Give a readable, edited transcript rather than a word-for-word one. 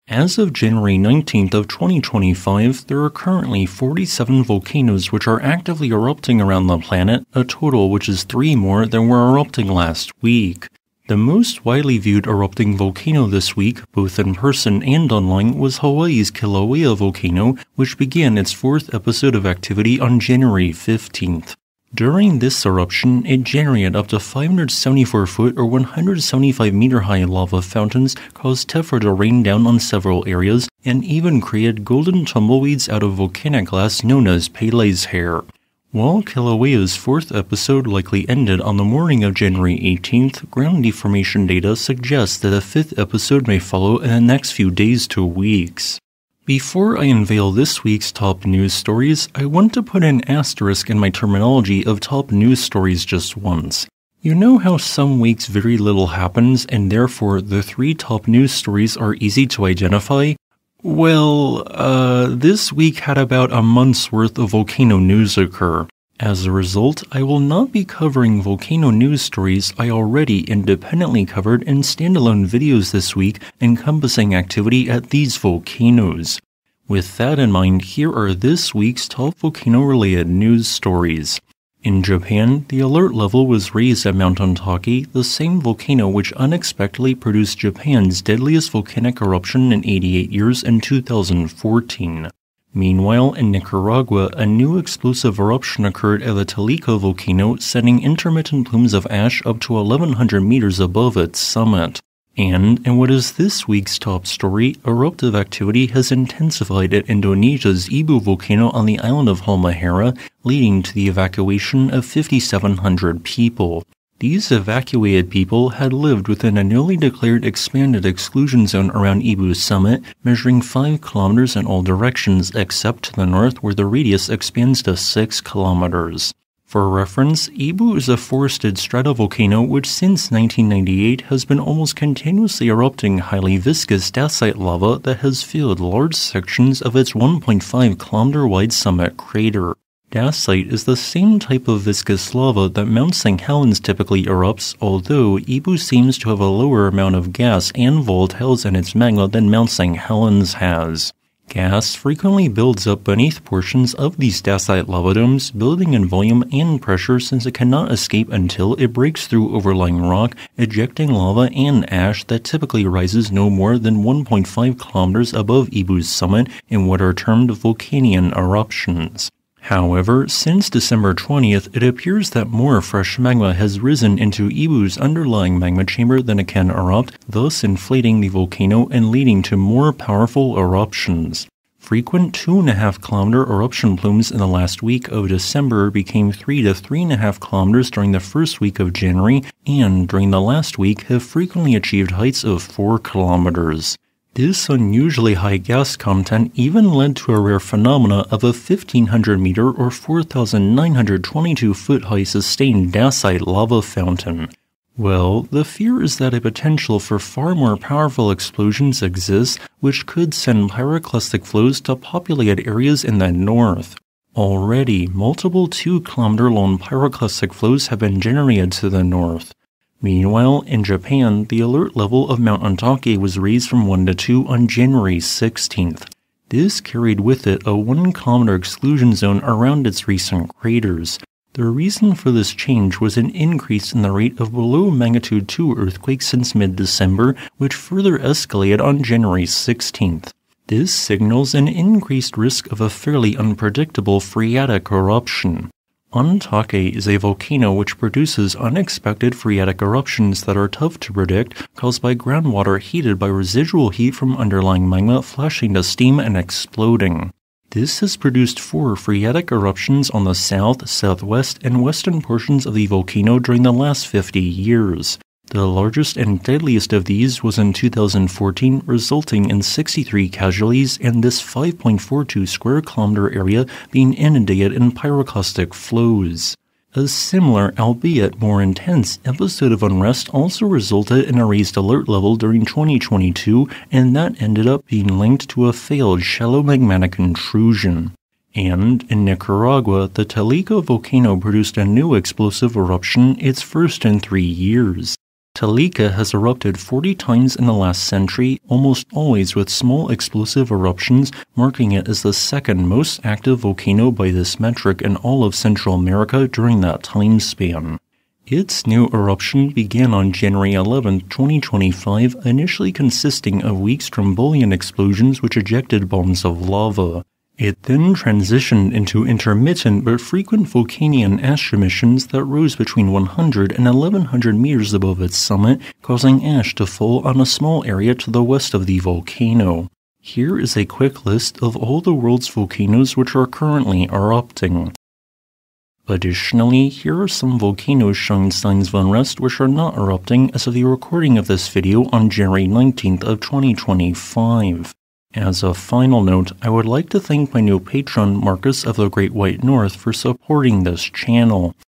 As of January 19th of 2025, there are currently 47 volcanoes which are actively erupting around the planet, a total which is 3 more than were erupting last week. The most widely viewed erupting volcano this week, both in person and online, was Hawaii's Kilauea volcano, which began its 4th episode of activity on January 15th. During this eruption, it generated up to 574-foot or 175-meter-high lava fountains, caused tephra to rain down on several areas, and even created golden tumbleweeds out of volcanic glass known as Pele's hair. While Kilauea's 4th episode likely ended on the morning of January 18th, ground deformation data suggests that a 5th episode may follow in the next few days to weeks. Before I unveil this week's top news stories, I want to put an asterisk in my terminology of top news stories just once. You know how some weeks very little happens and therefore the 3 top news stories are easy to identify? Well, this week had about a month's worth of volcano news occur. As a result, I will not be covering volcano news stories I already independently covered in standalone videos this week encompassing activity at these volcanoes. With that in mind, here are this week's top volcano-related news stories. In Japan, the alert level was raised at Mount Ontake, the same volcano which unexpectedly produced Japan's deadliest volcanic eruption in 88 years in 2014. Meanwhile, in Nicaragua, a new explosive eruption occurred at the Telica volcano, sending intermittent plumes of ash up to 1,100 meters above its summit. And, in what is this week's top story, eruptive activity has intensified at Indonesia's Ibu Volcano on the island of Halmahera, leading to the evacuation of 5,700 people. These evacuated people had lived within a newly declared expanded exclusion zone around Ibu's summit, measuring 5 kilometers in all directions except to the north where the radius expands to 6 kilometers. For reference, Ibu is a forested stratovolcano which since 1998 has been almost continuously erupting highly viscous dacite lava that has filled large sections of its 1.5 kilometer wide summit crater. Dacite is the same type of viscous lava that Mount St. Helens typically erupts, although Ibu seems to have a lower amount of gas and volatiles in its magma than Mount St. Helens has. Gas frequently builds up beneath portions of these dacite lava domes, building in volume and pressure since it cannot escape until it breaks through overlying rock, ejecting lava and ash that typically rises no more than 1.5 kilometers above Ibu's summit in what are termed Volcanian eruptions. However, since December 20th, it appears that more fresh magma has risen into Ibu's underlying magma chamber than it can erupt, thus inflating the volcano and leading to more powerful eruptions. Frequent 2.5 kilometer eruption plumes in the last week of December became 3 to 3.5 kilometers during the first week of January, and during the last week have frequently achieved heights of 4 kilometers. This unusually high gas content even led to a rare phenomena of a 1,500-meter or 4,922-foot high sustained dacite lava fountain. Well, the fear is that a potential for far more powerful explosions exists, which could send pyroclastic flows to populated areas in the north. Already, multiple 2-kilometer-long pyroclastic flows have been generated to the north. Meanwhile, in Japan, the alert level of Mount Ontake was raised from 1 to 2 on January 16th. This carried with it a 1-kilometer exclusion zone around its recent craters. The reason for this change was an increase in the rate of below magnitude 2 earthquakes since mid-December, which further escalated on January 16th. This signals an increased risk of a fairly unpredictable phreatic eruption. Ontake is a volcano which produces unexpected phreatic eruptions that are tough to predict, caused by groundwater heated by residual heat from underlying magma flashing to steam and exploding. This has produced 4 phreatic eruptions on the south, southwest, and western portions of the volcano during the last 50 years. The largest and deadliest of these was in 2014, resulting in 63 casualties and this 5.42 square kilometer area being inundated in pyroclastic flows. A similar, albeit more intense, episode of unrest also resulted in a raised alert level during 2022, and that ended up being linked to a failed shallow magmatic intrusion. And in Nicaragua, the Telica volcano produced a new explosive eruption, its first in 3 years. Telica has erupted 40 times in the last century, almost always with small explosive eruptions, marking it as the second most active volcano by this metric in all of Central America during that time span. Its new eruption began on January 11, 2025, initially consisting of weak Strombolian explosions which ejected bombs of lava. It then transitioned into intermittent but frequent Vulcanian ash emissions that rose between 100 and 1100 meters above its summit, causing ash to fall on a small area to the west of the volcano. Here is a quick list of all the world's volcanoes which are currently erupting. Additionally, here are some volcanoes showing signs of unrest which are not erupting as of the recording of this video on January 19th of 2025. As a final note, I would like to thank my new patron Marcus of the Great White North for supporting this channel.